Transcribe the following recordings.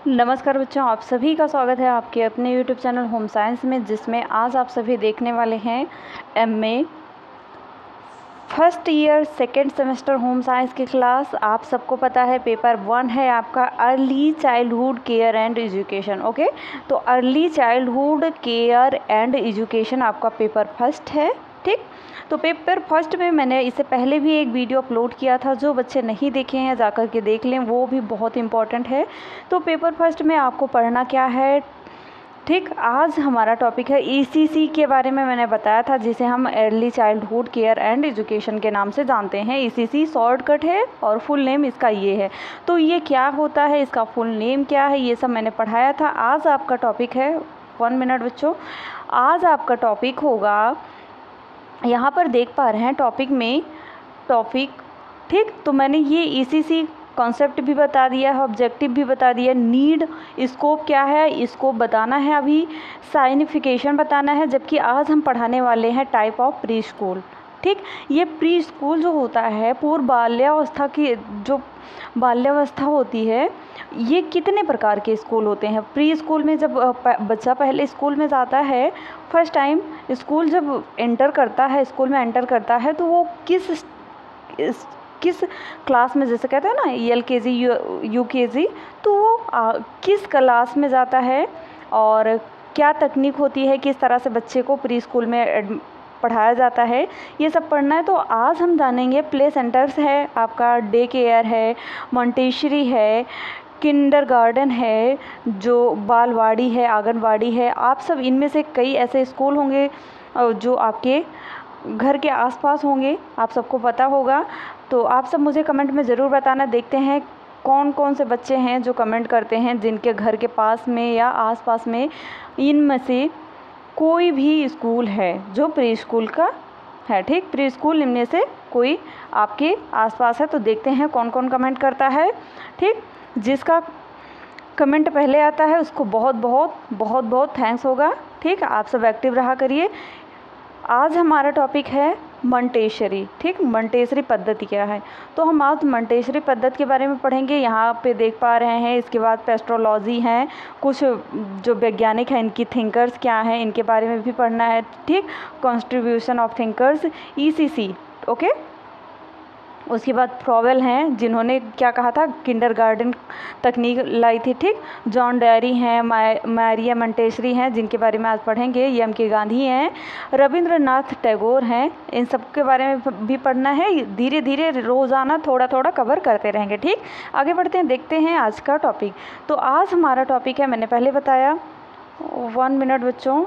नमस्कार बच्चों, आप सभी का स्वागत है आपके अपने YouTube चैनल होम साइंस में, जिसमें आज आप सभी देखने वाले हैं MA first year second semester home science की क्लास। आप सबको पता है पेपर 1 है आपका early childhood care and education. Okay, तो early childhood care and education आपका पेपर फर्स्ट है। ठीक, तो पेपर फर्स्ट में मैंने इससे पहले भी एक वीडियो अपलोड किया था, जो बच्चे नहीं देखे हैं जाकर के देख लें, वो भी बहुत इम्पॉर्टेंट है। तो पेपर फर्स्ट में आपको पढ़ना क्या है, ठीक, आज हमारा टॉपिक है ECC के बारे में मैंने बताया था, जिसे हम early childhood care and education के नाम से जानते हैं। ECC शॉर्टकट है और फुल नेम इसका ये है। तो ये क्या होता है, इसका फुल नेम क्या है, ये सब मैंने पढ़ाया था। आज आपका टॉपिक है 1 मिनट बच्चों, आज आपका टॉपिक होगा, यहाँ पर देख पा रहे हैं टॉपिक में टॉपिक, ठीक, तो मैंने ये ECC कॉन्सेप्ट भी बता दिया है, ऑब्जेक्टिव भी बता दिया, नीड, स्कोप क्या है स्कोप बताना है, अभी साइनिफिकेशन बताना है। जबकि आज हम पढ़ाने वाले हैं टाइप ऑफ प्री स्कूल। ठीक, ये प्री स्कूल जो होता है पूर्व बाल्यावस्था की जो बाल्यावस्था होती है, ये कितने प्रकार के स्कूल होते हैं। प्री स्कूल में जब बच्चा पहले स्कूल में जाता है, फर्स्ट टाइम स्कूल जब एंटर करता है, स्कूल में एंटर करता है, तो वो किस क्लास में, जैसे कहते हैं ना LKG UKG, तो वो किस क्लास में जाता है और क्या तकनीक होती है, किस तरह से बच्चे को प्री स्कूल में पढ़ाया जाता है, ये सब पढ़ना है। तो आज हम जानेंगे प्ले सेंटर्स है आपका, डे केयर है, मॉन्टेसरी है, किंडरगार्टन है, जो बालवाड़ी है, आंगनवाड़ी है। आप सब इनमें से कई ऐसे स्कूल होंगे जो आपके घर के आसपास होंगे, आप सबको पता होगा। तो आप सब मुझे कमेंट में ज़रूर बताना। देखते हैं कौन कौन से बच्चे हैं जो कमेंट करते हैं, जिनके घर के पास में या आसपास में इनमें से कोई भी स्कूल है जो प्री स्कूल का है। ठीक, प्री स्कूल इनमें से कोई आपके आसपास है, तो देखते हैं कौन कौन कमेंट करता है। ठीक, जिसका कमेंट पहले आता है उसको बहुत बहुत बहुत बहुत थैंक्स होगा। ठीक, आप सब एक्टिव रहा करिए। आज हमारा टॉपिक है मॉन्टेसरी। ठीक, मॉन्टेसरी पद्धति क्या है, तो हम आज मॉन्टेसरी पद्धति के बारे में पढ़ेंगे। यहाँ पे देख पा रहे हैं, इसके बाद पेस्ट्रोलॉजी हैं, कुछ जो वैज्ञानिक हैं इनकी थिंकर्स क्या हैं, इनके बारे में भी पढ़ना है। ठीक, contribution of thinkers ECC। Okay, उसके बाद फ्रॉवेल हैं, जिन्होंने क्या कहा था, किंडरगार्टन तकनीक लाई थी। ठीक, जॉन डेरी हैं, मारिया मॉन्टेसरी हैं, जिनके बारे में आज पढ़ेंगे। EMK गांधी हैं, रविंद्रनाथ टैगोर हैं, इन सब के बारे में भी पढ़ना है। धीरे धीरे रोज़ाना थोड़ा थोड़ा कवर करते रहेंगे। ठीक, आगे बढ़ते हैं, देखते हैं आज का टॉपिक। तो आज हमारा टॉपिक है, मैंने पहले बताया, 1 मिनट बच्चों,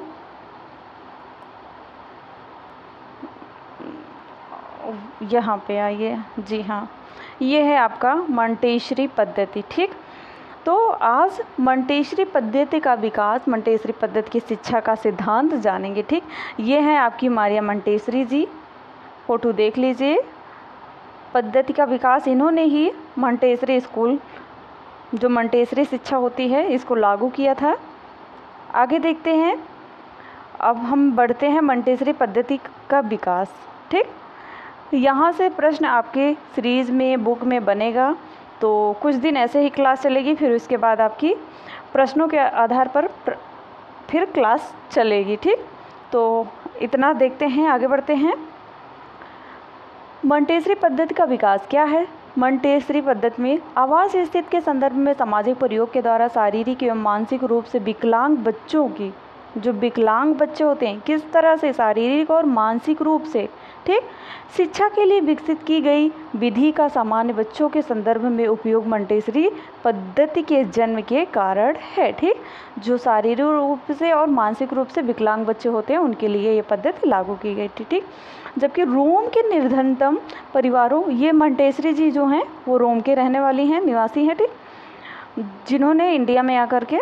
यहाँ पे आइए। जी हाँ, ये है आपका मॉन्टेसरी पद्धति। ठीक, तो आज मॉन्टेसरी पद्धति का विकास, मॉन्टेसरी पद्धति की शिक्षा का सिद्धांत जानेंगे। ठीक, ये है आपकी मारिया मॉन्टेसरी जी, फोटो देख लीजिए। पद्धति का विकास इन्होंने ही मॉन्टेसरी स्कूल, जो मॉन्टेसरी शिक्षा होती है, इसको लागू किया था। आगे देखते हैं, अब हम बढ़ते हैं मॉन्टेसरी पद्धति का विकास। ठीक, यहाँ से प्रश्न आपके सीरीज़ में, बुक में बनेगा, तो कुछ दिन ऐसे ही क्लास चलेगी, फिर उसके बाद आपकी प्रश्नों के आधार पर फिर क्लास चलेगी। ठीक, तो इतना देखते हैं, आगे बढ़ते हैं। मॉन्टेसरी पद्धति का विकास क्या है। मॉन्टेसरी पद्धति में आवास स्थिति के संदर्भ में सामाजिक प्रयोग के द्वारा शारीरिक एवं मानसिक रूप से विकलांग बच्चों की, जो विकलांग बच्चे होते हैं, किस तरह से शारीरिक और मानसिक रूप से, ठीक, शिक्षा के लिए विकसित की गई विधि का सामान्य बच्चों के संदर्भ में उपयोग मॉन्टेसरी पद्धति के जन्म के कारण है। ठीक, जो शारीरिक रूप से और मानसिक रूप से विकलांग बच्चे होते हैं उनके लिए ये पद्धति लागू की गई थी। ठीक, जबकि रोम के निर्धनतम परिवारों, ये मॉन्टेसरी जी जो हैं वो रोम के रहने वाली हैं, निवासी हैं। ठीक, जिन्होंने इंडिया में आकर के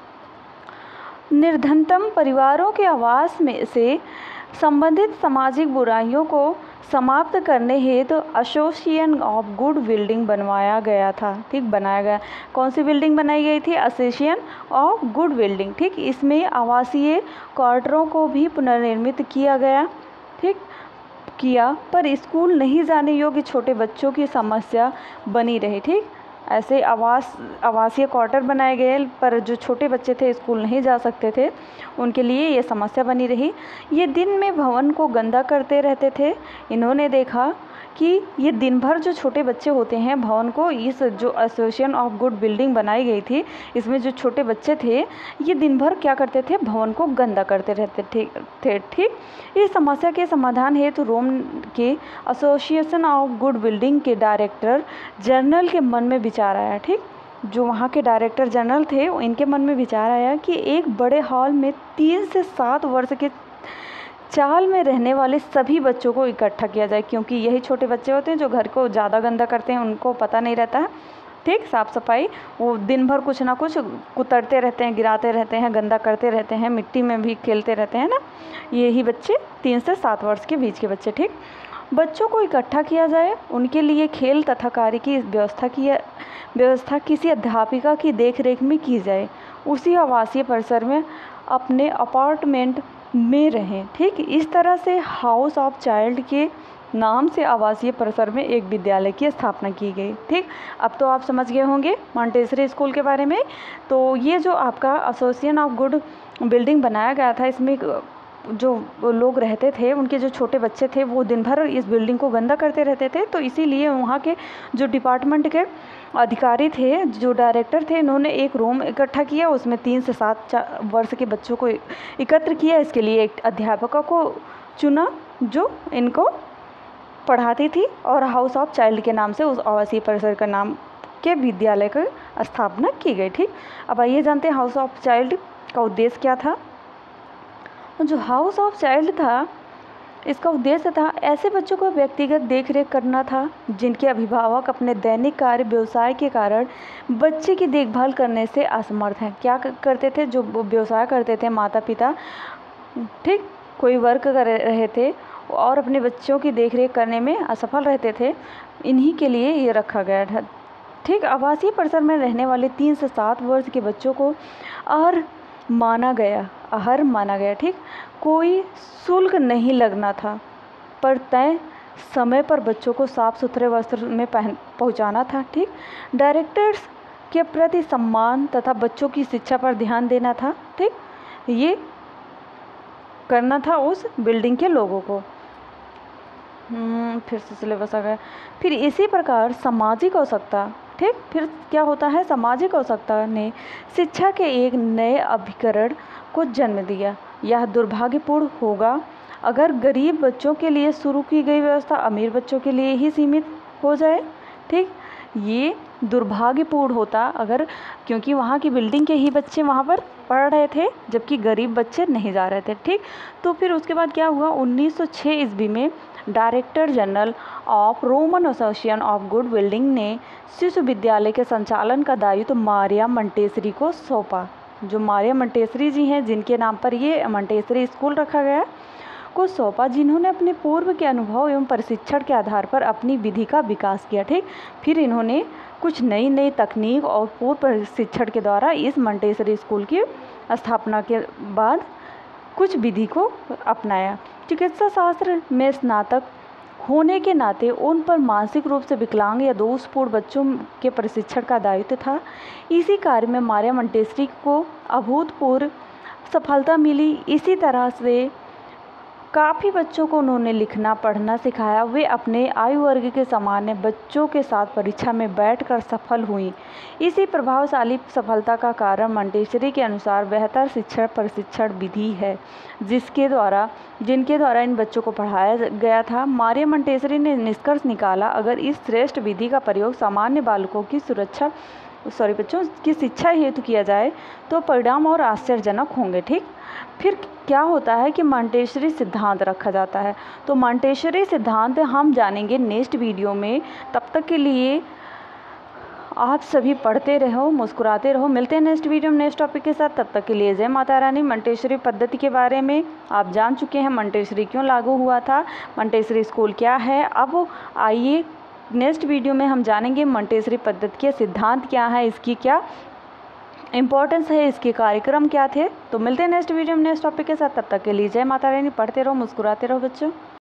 निर्धनतम परिवारों के आवास में से संबंधित सामाजिक बुराइयों को समाप्त करने हेतु एसोसिएशन ऑफ गुड बिल्डिंग बनवाया गया था। ठीक, बनाया गया। कौन सी बिल्डिंग बनाई गई थी, एसोसिएशन ऑफ गुड बिल्डिंग। ठीक, इसमें आवासीय क्वार्टरों को भी पुनर्निर्मित किया गया। ठीक, किया, पर स्कूल नहीं जाने योग्य छोटे बच्चों की समस्या बनी रही। ठीक, ऐसे आवासीय क्वार्टर बनाए गए, पर जो छोटे बच्चे थे स्कूल नहीं जा सकते थे, उनके लिए ये समस्या बनी रही। ये दिन में भवन को गंदा करते रहते थे। इन्होंने देखा कि ये दिन भर जो छोटे बच्चे होते हैं भवन को, इस जो एसोसिएशन ऑफ गुड बिल्डिंग बनाई गई थी, इसमें जो छोटे बच्चे थे ये दिन भर क्या करते थे, भवन को गंदा करते रहते थे। ठीक, इस समस्या के समाधान हेतु रोम के एसोसिएशन ऑफ गुड बिल्डिंग के डायरेक्टर जनरल के मन में विचार आया। ठीक, जो वहाँ के डायरेक्टर जनरल थे इनके मन में विचार आया कि एक बड़े हॉल में 3 से 7 वर्ष के चाल में रहने वाले सभी बच्चों को इकट्ठा किया जाए, क्योंकि यही छोटे बच्चे होते हैं जो घर को ज़्यादा गंदा करते हैं, उनको पता नहीं रहता है। ठीक, साफ़ सफाई, वो दिन भर कुछ ना कुछ कुतरते रहते हैं, गिराते रहते हैं, गंदा करते रहते हैं, मिट्टी में भी खेलते रहते हैं ना, यही बच्चे 3 से 7 वर्ष के बीच के बच्चे। ठीक, बच्चों को इकट्ठा किया जाए, उनके लिए खेल तथा कार्य की व्यवस्था किसी अध्यापिका की देखरेख में की जाए, उसी आवासीय परिसर में अपने अपार्टमेंट में रहें। ठीक, इस तरह से हाउस ऑफ चाइल्ड के नाम से आवासीय परिसर में एक विद्यालय की स्थापना की गई। ठीक, अब तो आप समझ गए होंगे मॉन्टेसरी स्कूल के बारे में। तो ये जो आपका एसोसिएशन ऑफ गुड बिल्डिंग बनाया गया था, इसमें जो लोग रहते थे, उनके जो छोटे बच्चे थे वो दिन भर इस बिल्डिंग को गंदा करते रहते थे। तो इसीलिए वहाँ के जो डिपार्टमेंट के अधिकारी थे, जो डायरेक्टर थे, इन्होंने एक रूम इकट्ठा किया, उसमें 3 से 7 वर्ष के बच्चों को एकत्र किया। इसके लिए एक अध्यापिका को चुना जो इनको पढ़ाती थी, और हाउस ऑफ चाइल्ड के नाम से उस आवासीय परिसर का नाम के विद्यालय की स्थापना की गई। ठीक, अब आइए जानते हैं हाउस ऑफ चाइल्ड का उद्देश्य क्या था। जो हाउस ऑफ चाइल्ड था, इसका उद्देश्य था ऐसे बच्चों को व्यक्तिगत देखरेख करना था जिनके अभिभावक अपने दैनिक कार्य व्यवसाय के कारण बच्चे की देखभाल करने से असमर्थ हैं। क्या करते थे, जो व्यवसाय करते थे माता पिता, ठीक, कोई वर्क कर रहे थे और अपने बच्चों की देखरेख करने में असफल रहते थे, इन्हीं के लिए ये रखा गया था। ठीक, आवासीय परिसर में रहने वाले 3 से 7 वर्ष के बच्चों को अहर माना गया। ठीक, कोई शुल्क नहीं लगना था, पर तय समय पर बच्चों को साफ सुथरे वस्त्र में पहुंचाना था। ठीक, डायरेक्टर्स के प्रति सम्मान तथा बच्चों की शिक्षा पर ध्यान देना था। ठीक, ये करना था उस बिल्डिंग के लोगों को। फिर से सिलेबस आ गया। फिर इसी प्रकार सामाजिक आवश्यकता, ठीक, फिर क्या होता है, सामाजिक आवश्यकता ने शिक्षा के एक नए अभिकरण को जन्म दिया। यह दुर्भाग्यपूर्ण होगा अगर गरीब बच्चों के लिए शुरू की गई व्यवस्था अमीर बच्चों के लिए ही सीमित हो जाए। ठीक, ये दुर्भाग्यपूर्ण होता अगर, क्योंकि वहाँ की बिल्डिंग के ही बच्चे वहाँ पर पढ़ रहे थे जबकि गरीब बच्चे नहीं जा रहे थे। ठीक, तो फिर उसके बाद क्या हुआ, 1906 ईस्वी में director general of Roman association of good building ने शिशु विद्यालय के संचालन का दायित्व मारिया मंटेसरी को सौंपा। जो मारिया मंटेसरी जी हैं, जिनके नाम पर ये मंटेसरी स्कूल रखा गया, को सौंपा, जिन्होंने अपने पूर्व के अनुभव एवं प्रशिक्षण के आधार पर अपनी विधि का विकास किया। ठीक, फिर इन्होंने कुछ नई तकनीक और पूर्व प्रशिक्षण के द्वारा इस मंटेसरी स्कूल की स्थापना के बाद कुछ विधि को अपनाया। चिकित्सा शास्त्र में स्नातक होने के नाते उन पर मानसिक रूप से विकलांग या दोषपूर्ण बच्चों के प्रशिक्षण का दायित्व था। इसी कार्य में मारिया मंटेसरी को अभूतपूर्व सफलता मिली। इसी तरह से काफ़ी बच्चों को उन्होंने लिखना पढ़ना सिखाया। वे अपने आयु वर्ग के सामान्य बच्चों के साथ परीक्षा में बैठकर सफल हुई। इसी प्रभावशाली सफलता का कारण मंटेसरी के अनुसार बेहतर शिक्षण प्रशिक्षण विधि है जिनके द्वारा इन बच्चों को पढ़ाया गया था। मारिया मंटेसरी ने निष्कर्ष निकाला, अगर इस श्रेष्ठ विधि का प्रयोग सामान्य बालकों की बच्चों की शिक्षा हेतु किया जाए तो परिणाम और आश्चर्यजनक होंगे। ठीक, फिर क्या होता है कि मंटेसरी सिद्धांत रखा जाता है। तो मंटेसरी सिद्धांत हम जानेंगे नेक्स्ट वीडियो में। तब तक के लिए आप सभी पढ़ते रहो, मुस्कुराते रहो। मिलते हैं नेक्स्ट वीडियो में नेक्स्ट टॉपिक के साथ। तब तक के लिए जय माता रानी। मंटेसरी पद्धति के बारे में आप जान चुके हैं, मंटेसरी क्यों लागू हुआ था, मंटेसरी स्कूल क्या है। अब आइए नेक्स्ट वीडियो में हम जानेंगे मंटेसरी पद्धति के सिद्धांत क्या है, इसकी क्या इम्पोर्टेंस है, इसके कार्यक्रम क्या थे। तो मिलते हैं नेक्स्ट वीडियो में नेक्स्ट टॉपिक के साथ। तब तक के लिए जय माता रानी। पढ़ते रहो, मुस्कुराते रहो बच्चों।